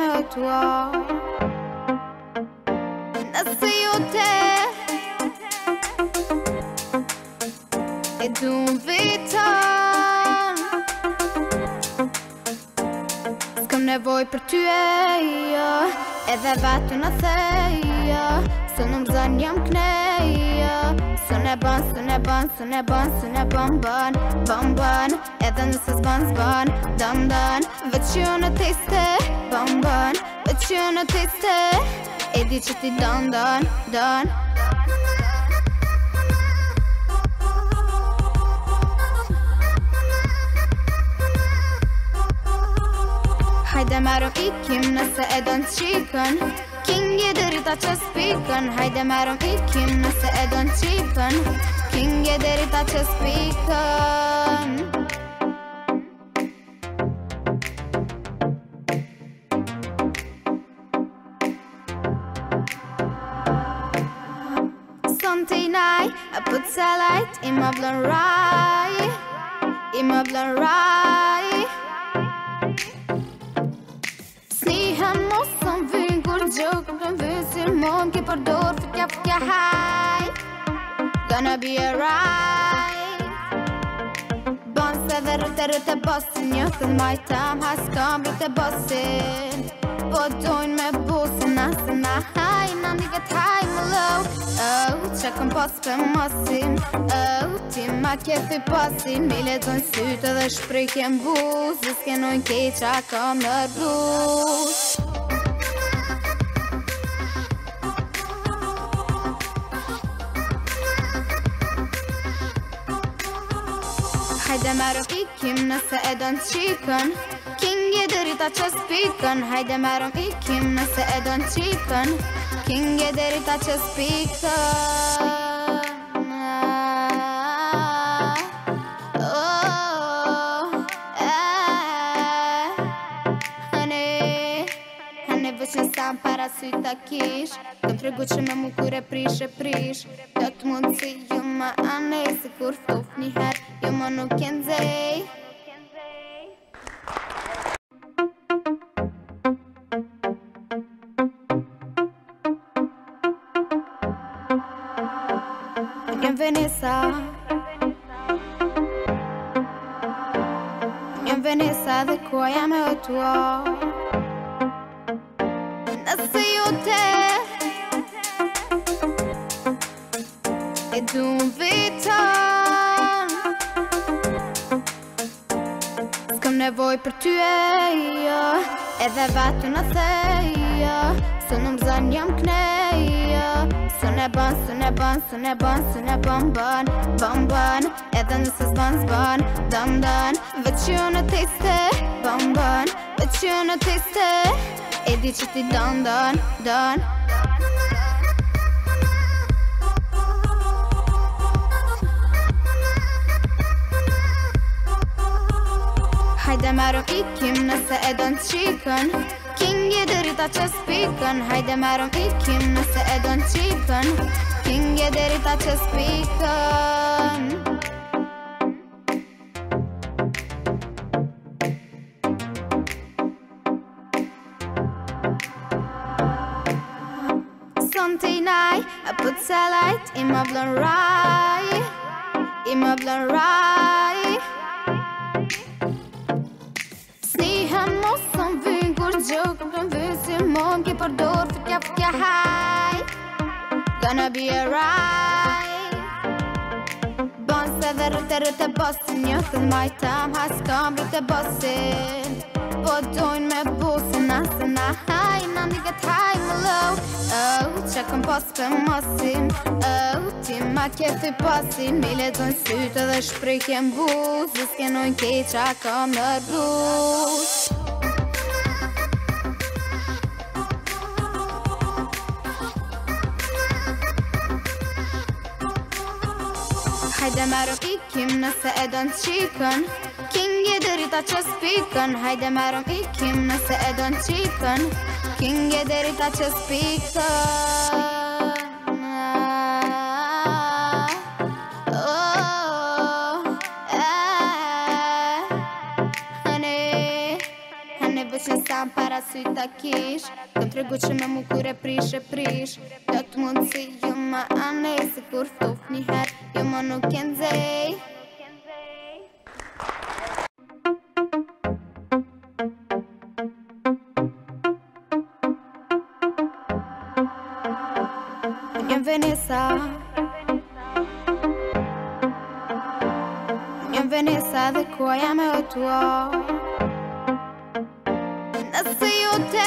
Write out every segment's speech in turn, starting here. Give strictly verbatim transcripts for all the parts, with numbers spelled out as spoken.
med tua. Nëse jo te e du më vitan, s'kam nevoj për ty e jo, edhe vetu në theja, se në mëzën jam kneja. Së ne ban, së ne ban, së ne ban, së ne ban, ban, ban, ban. Edhe nëse s'ban, s'ban, dan, dan. Veç jo në tiste, ban, ban. Veç jo në tiste, e di që ti dan, dan, dan. Hajde merëm ikim nëse e don qikën, Kingi drita që spikën. Hajde merëm ikim nëse e don qikën, Kingi drita që spikën. Sonti naj, I put light i më vlën raj, i më vlën raj. Snihen mosën vynë kur gjokëm të vysin mon ki përdor fëtja fëtja haj. Gonna be alright. Bon se dhe rëte rëte bosin, jo thën majtam ha s'kam rëte bosin. Po dojnë me busin asë na haj, na ndiket haj më low. Oh, që këm pos për mosin, oh, ti ma kjethi posin. Mi lezojnë sytë dhe shprikjen buz, dhe s'kenojnë kej qa kam në rruz. Hajde merëm ikim nëse e don qikën, Kingi drita që spikën. Hajde merëm ikim nëse e don qikën, Kingi drita që spikën. Oh, eh, honey, honey vëq në sam para sy ta kish. Këm tregu që me mu kur e prish e prish. Do të mund si ju ma anej, si kur fuf një her, ju ma nuk kenzej. Njëm Venesa, njëm Venesa dhe kuaja me o tua. Nëse jo te e du më vitan, s'kam nevoj për ty e jo, edhe vetu në theja, se në mëzën jam kneja. Së ne ban, së ne ban, së ne ban, së ne ban, ban, ban, ban. Edhe nëse s'ban, s'ban, dan, dan. Veç jo në tiste, ban, ban. Veç jo në tiste, e di që ti dan, dan, dan. Hajde merëm ikim nëse e don qikën, Kingi drita që spikën. Hajde merëm ikim nëse e don qikën, Kingi drita që spikën. Sonti naj, I put light i më vlën raj, i më vlën raj. Snihen mosën vynë kur gjokëm të vysin mon ki përdor fëtja fëtja haj. Gonna be alright. Bon se dhe rëte rëte bosin, jo thën majtam ha s'kam rëte bosin. Po dojnë me busin asë na haj, na ndiket haj më low. Oh, që këm pos për mosin, oh, ti ma kjethi posin. Mi lezojnë sytë dhe shprikjen buz, dhe s'kenojnë kej qa kam në rruz. Hajde merëm ikim nëse e don qikën, Kingi drita që spikën. Hajde merëm ikim nëse e don qikën, Kingi drita që spikën. Oh, eh, honey, honey vëq në sam para sy ta kish. Kam tregu që me mu kur e prish e prish. Do të mund si ju ma anej, se kur ftuf një her, ju ma nuk e nxej. Njëm Venesa, njëm Venesa dhe kua jam e o tua. Nëse ju te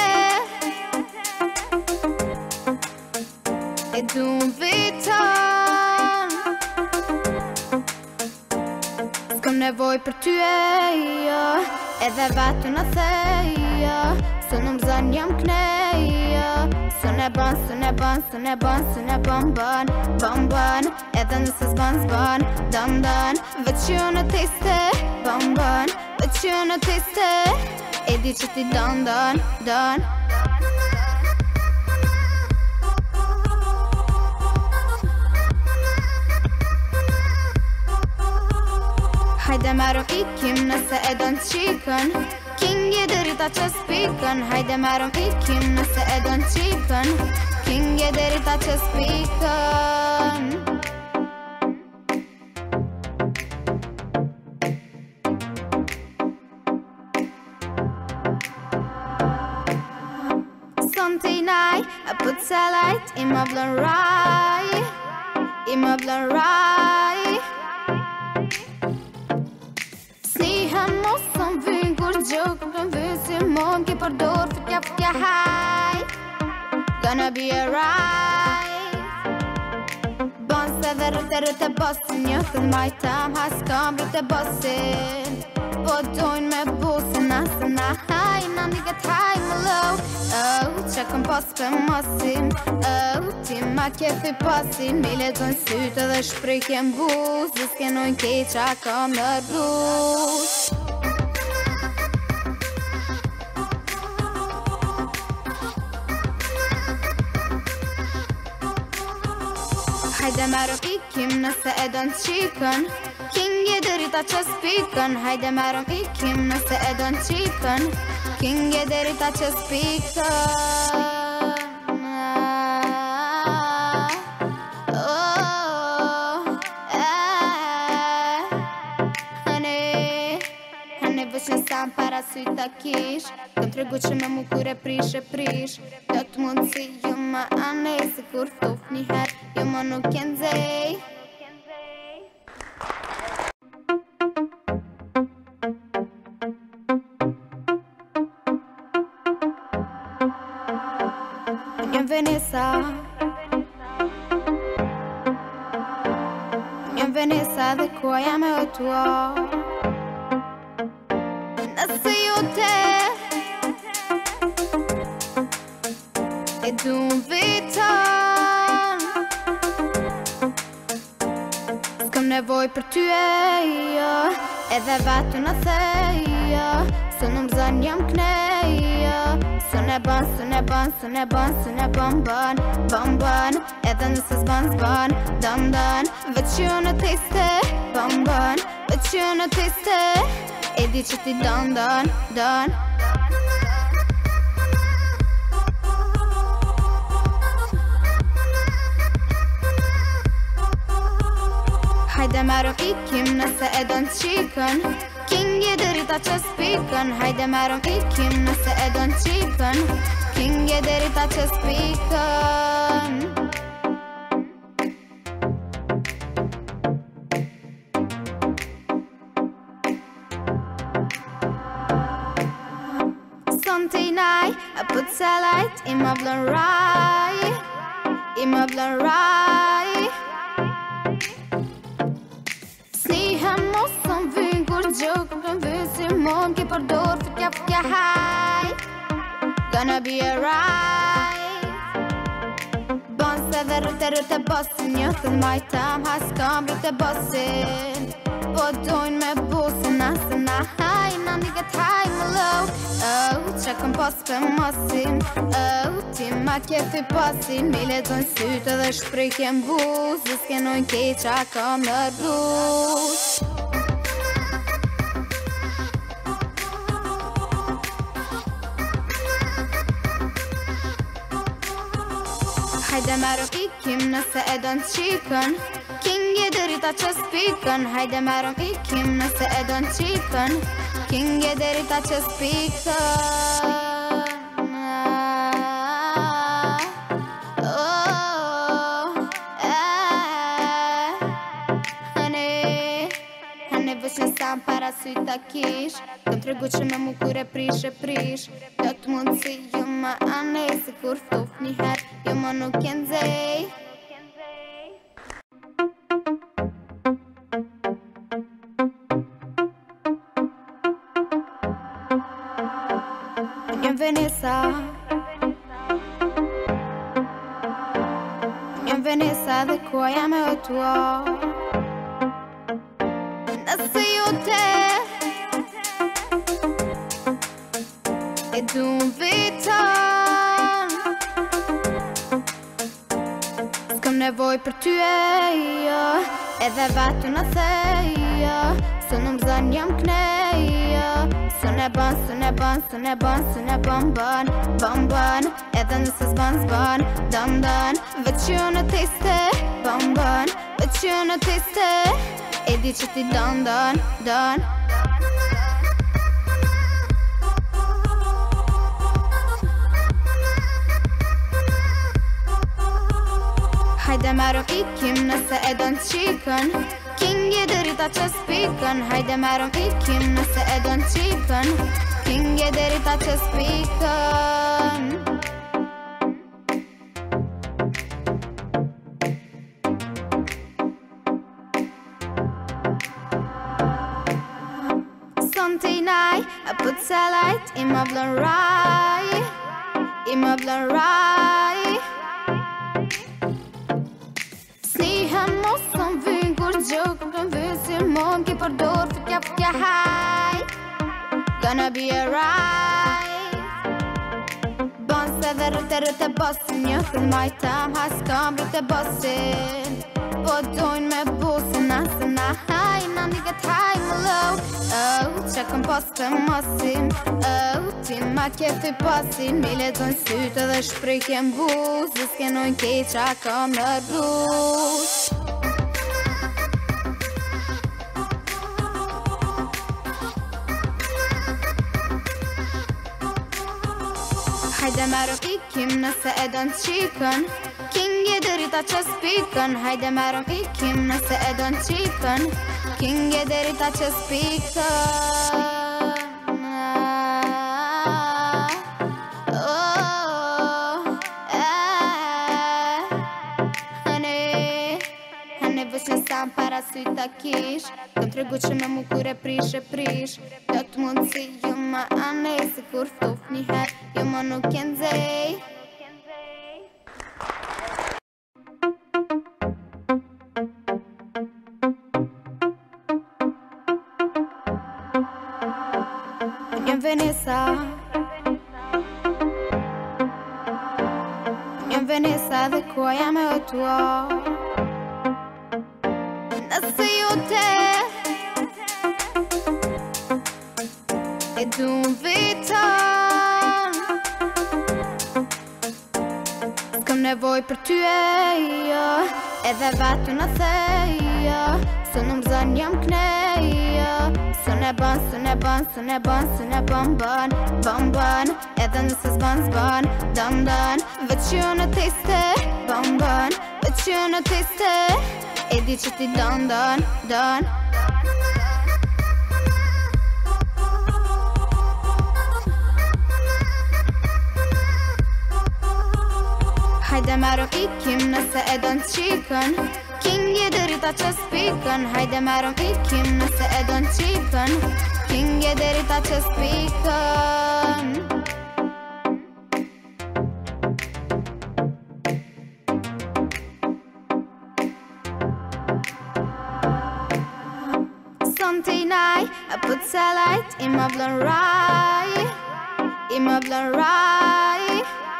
e du më viton, s'kom nevoj për ty e jo, edhe vatu në thejo. Së në mëzën jam knejo, së ne ban, së ne ban, së ne ban, së ne ban, ban, ban, ban. Edhe nëse s'ban, s'ban, dan, dan. Veç ju në tiste, ban, ban. Veç ju në tiste, e di që ti dan, dan, dan. Hajde marëm ikim nëse e don qikën, Kingi drita që spikën. Hajde marëm ikim nëse e don qikën, Kingi drita që spikën. Something I put salite in my blood rye, in my blood rye. Snihen mosën vyn kur gjokën për vysi mon ki përdor fëtja fëtja haj. Gonna be alright. Bon se dhe rrëte rrëte bosin, jo thën majtam haskam rrëte bosin. Po dojnë me busin asë na haj, na nigët haj më low. Oh, që këm pas për mosin, oh, ti ma kefi pasin. Mi lezojnë sytë dhe shprikjen buz, dhe s'kenojnë kej qa kam në rruz. Hajde marëm ikim nëse e don qikën, Kingi drita që spikën. Hajde marëm ikim nëse e don qikën, Kingi drita që spikën. Oh, eh, honey, honey vëshën sa më para sy ta kish. Kam tregu që me mu kur e prish e prish. Do të mund si ju ma anej, se kur ftuf një her, ju ma nuk e nxej. Njëm Venesa, njëm Venesa dhe kua jam e o tua. Nëse ju te e du më viton, s'kom nevoj për ty e jo, edhe vatu në thejo. Së në mëzën jam knejo, së ne ban, së ne ban, së ne ban, së ne ban, ban, ban, ban. Edhe nëse s'ban, s'ban, dan, dan. Veç ju në tiste, ban, ban. Veç ju në tiste, e di që ti dan, dan, dan. Hajde marëm ikim nëse e don qikën, Kingi drita që spikën. Hajde marëm ikim nëse e don qikën, Kingi drita që spikën. Something I put salite in my blood rye, in my blood rye. Snihen mosën vyn kur gjokën për vysi mon ki përdor fëtja fëtja haj. Gonna be alright. Bon se dhe rrëte rrëte bosin, jo thën majtam haskam rrëte bosin. Po dojnë me busin asë na haj, na nigët haj më low. Oh, që këm pas për mosin, oh, ti ma kefi pasin. Mi lezojnë sytë dhe shprikjen buz, dhe s'kenojnë kej qa kam në rruz. Hajde merëm ikim nëse e don qikën King e derita që spikën Hajde merëm ikim nëse e don qikën King e derita që spikën Vëshën sa më para syt ta kish Këm tregu që me mu kur e prish e prish Do të mund si jo ma anej Se kur ftuf njëher jo ma nuk jen zej Jem Venesa Jem Venesa dhe kua jam e o tua Nëse ju te E du më vitan S'kam nevoj për ty e jo Edhe vatu në thejo Së në mëzën jam knejo Së ne ban, së ne ban, së ne ban, së ne ban, ban, ban, ban Edhe nëse s'ban, s'ban, dan, dan Veç ju në tiste, ban, ban Veç ju në tiste E di që ti don, don, don Hajde merëm ikim nëse e don qikën King e derita që spikën Hajde merëm ikim nëse e don qikën King e derita që spikën Sontinaj, I put light in my blonde rye In my blonde rye Snihem mos sëm vyn kur gjok Këm vyn si mon ki përdor Fëtja fëtja haj Gonna be alright Bon se dhe rrëte rrëte bosin Një thën majtam haskam rrëte bosin Po dojnë me busin Asë na haj, na nigët haj më low Oh, që këm pas të mosin Oh, ti ma kefi pasin Mi lezon sytë dhe shprikje mbuz Dhe s'kenojnë kej qa kam në rruz Hajde merëm ikim nëse e don qikën King e derita që spikën Hajde merëm ikim nëse e don qikën King e derita që spikën Hane vëshën sa më para syt ta kish Këm tregu që me mu kur e prish e prish Do të mund si jo ma anej Se kur ftuf njëher jo ma nuk jen zej Jem Venesa Jem Venesa dhe kua jam e o tua Nëse ju te E du më vitan S'kam nevoj për ty e jo Edhe vatu në thejo Së në mëzën jam knejo Së ne ban, së ne ban, së ne ban, së ne ban, ban, ban, ban Edhe nëse s'ban, s'ban, dan, dan Veç ju në tiste, ban, ban Veç ju në tiste E di që ti don, don, don Hajde merëm ikim nëse e don qikën King e derita që spikën Hajde merëm ikim nëse e don qikën King e derita që spikën Sontinaj, I put light in my blonde rye In my blonde rye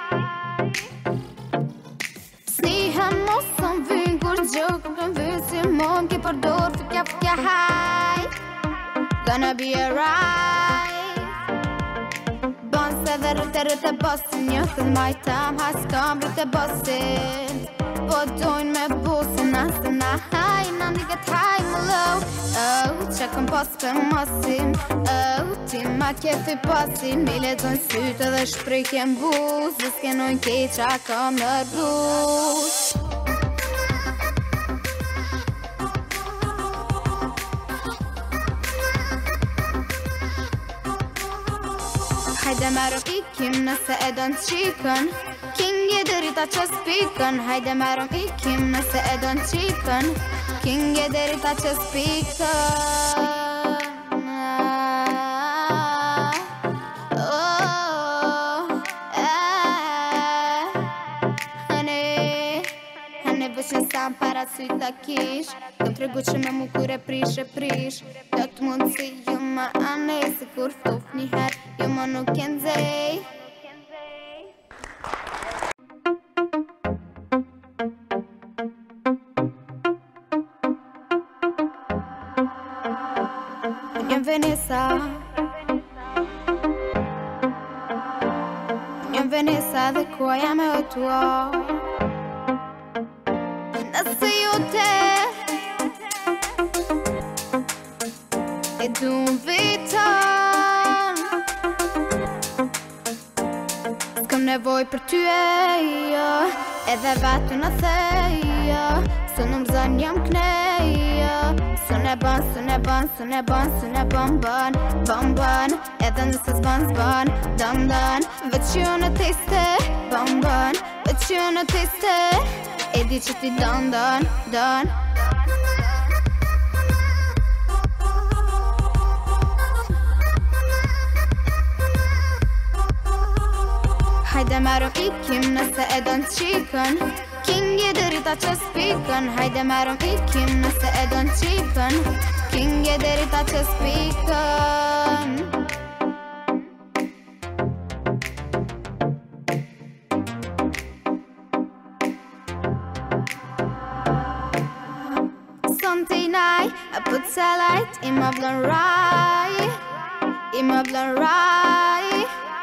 Snihem mos sëm vyn kur gjok Këm vyn si mon ki përdor Fëtja fëtja haj Gonna be alright Bon se edhe rrët e rrët e bosin. Një këll majtam, haskam rrët e bosin. Po dojnë me busin, asë na hajna një këtë haj më low. Oh, që këm pos për mosin. Oh, ti ma kjefi posin. Mi lezojnë sytë edhe shprikjen buz. Dhe s'kenojnë kej qa kam në rruz. Hajde merëm ikim nëse e don qikën. King e dërita që spikën. Hajde merëm ikim nëse e don qikën. King e dërita që spikën. Vëshën sa më para syta kish. Këm tregu që me mu kur e prish e prish. Do të mund si ju ma anej. Se kur ftuf njëher ju ma nuk e nxej. Unë jem Venesa. Unë jem Venesa dhe kua jam e o tua. Nëse ju te e du më vitan. S'kam nevoj për ty e jo. Edhe vatu në thejo. Së në më zën jam knejo. Së në ban, së në ban, së në ban, së në ban ban. Ban ban, edhe nëse s'ban s'ban. Dan dan, veç ju në tiste. Ban ban, veç ju në tiste. E di që ti don, don, don. Hajde merëm ikim nëse e don qikën. King e dërita që spikën. Hajde merëm ikim nëse e don qikën. King e dërita që spikën. Sontinaj, I put light i ma blën raj. I ma blën raj.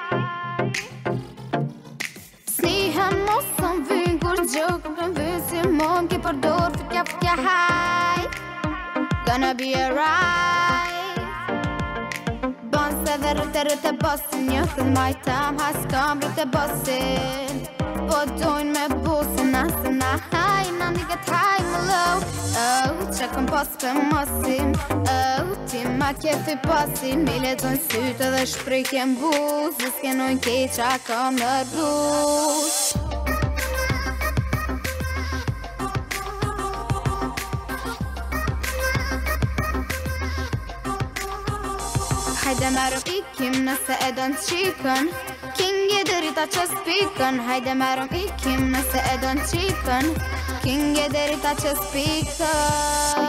Snihen mosën vynë kur gjok. Këm vysi mon ki përdor fëtja fëtja haj. Gonna be alright. Bon se dhe rrët e rrët e bosin. Një këll majtam, haskam rrët e bosin. Po dojnë me busin, asë na hajna një këtë haj më low. Oh, që këm pos për mosin. Oh, ti ma kjefi posin. Mi lezojnë sytë edhe shprikjen buz. Dhe s'kenojnë kej qa kam në rruz. Hajde merëm ikim nëse e don qikën. King e dërita që spikën. Hajde merëm ikim nëse e don qikën. King e dërita që spikën.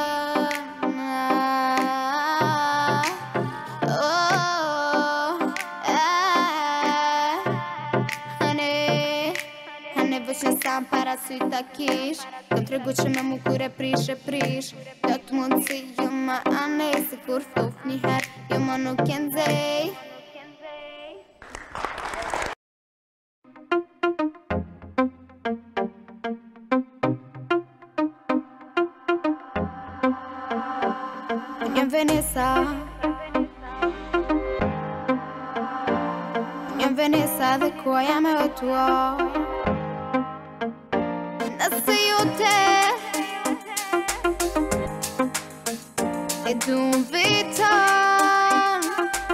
Hane vëshën sa më para syta kish. Këm tregu që me mu kur e prish e prish. Do të mund si ju ma anej. Se kur ftuf njëher ju ma nuk e nxej. Unë jem Venesa. Unë jem Venesa dhe kua jam e o tua. Nëse ju te e du më vitan.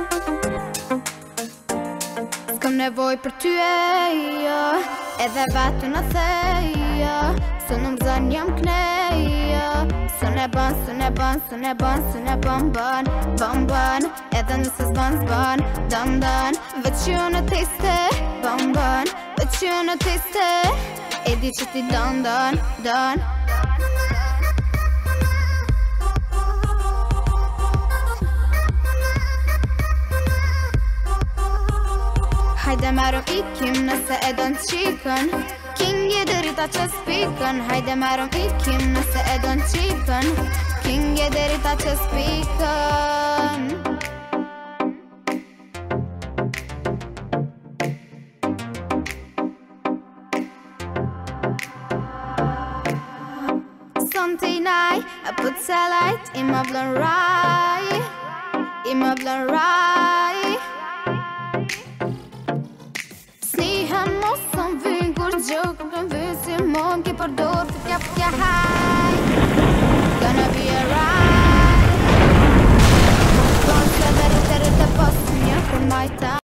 S'kam nevoj për ty e jo. Edhe vatu në thejo. Së në më zën jam knejo. Së në ban, së në ban, së në ban, së në ban ban. Ban ban, edhe nëse s'ban s'ban. Dan dan, veç ju në tiste. Ban ban, veç ju në tiste. E di që ti don, don, don. Hajde merëm ikim nëse e don qikën. King e dërita që spikën. Hajde merëm ikim nëse e don qikën. King e dërita që spikën. nej. I put satellite in my blonde rye, in my blonde rye. Snehem mossan vygur gjok, den vysi monke por dor för kapka high. Gonna be alright. Gonna be alright.